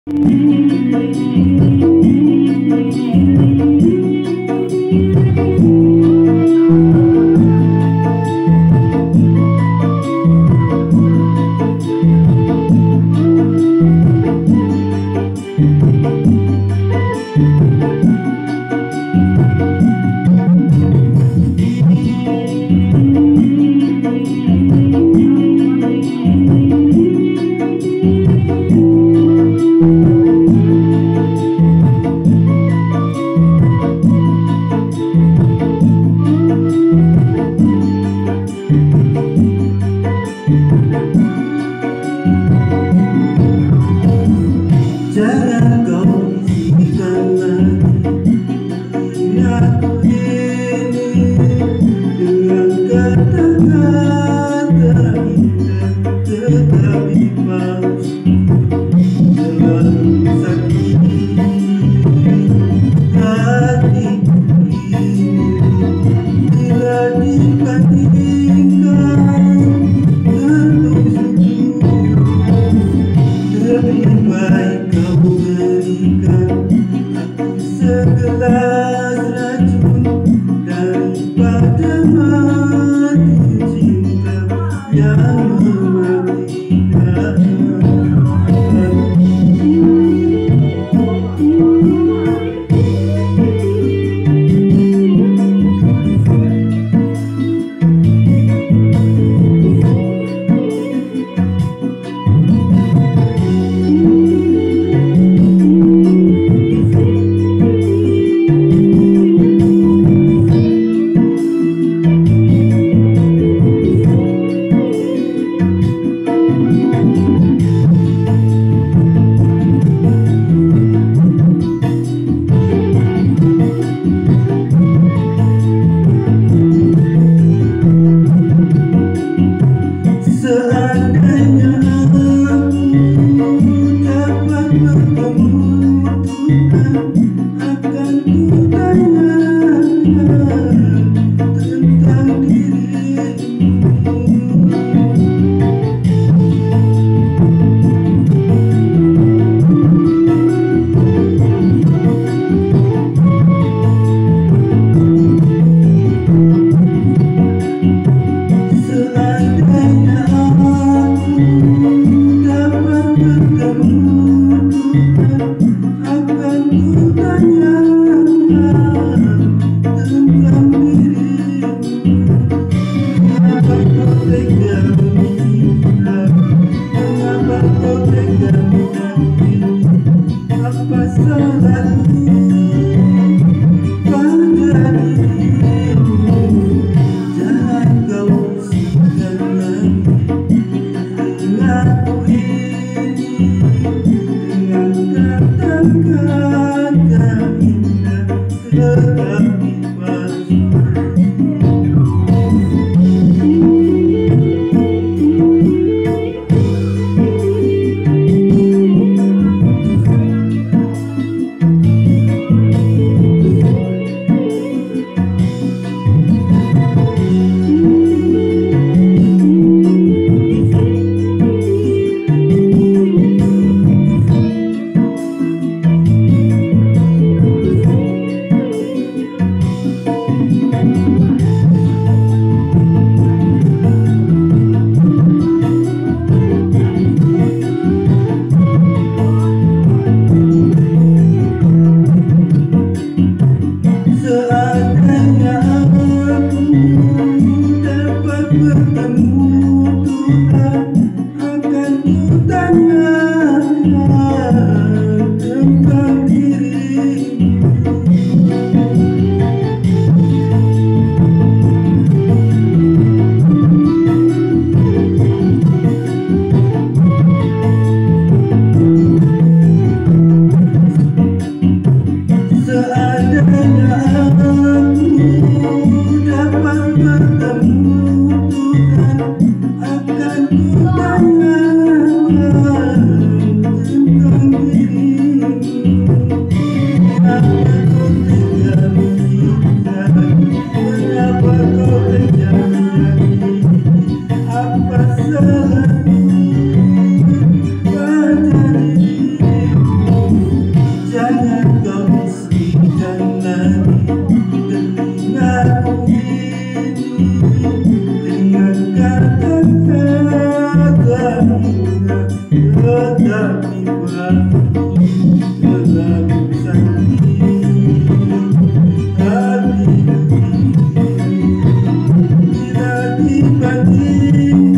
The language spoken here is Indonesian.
Jangan kau bisikan lagi ingatku ini dengan kata-kata indah tetapi palsu, selalu sakiti hati ini bila dibandingkan tertusuk lebih baik kau berikan aku segelas racun daripada mati cinta yang mematikan. Seandainya aku dapat bertemu Tuhan, akan kutanyakan tentang dirimu. Seandainya dapat bertemu Tuhan, akan kutanyakan tentang dirimu. Mengapa kau tega menghina? Mengapa kau tega menyakiti? Apa salahku pada dirimu? Jangan kau bisikan lagi ingatku ini dengan kata-kata indah tetapi palsu. indah tetapi pasti selalu sakit hati. Tidak dibanding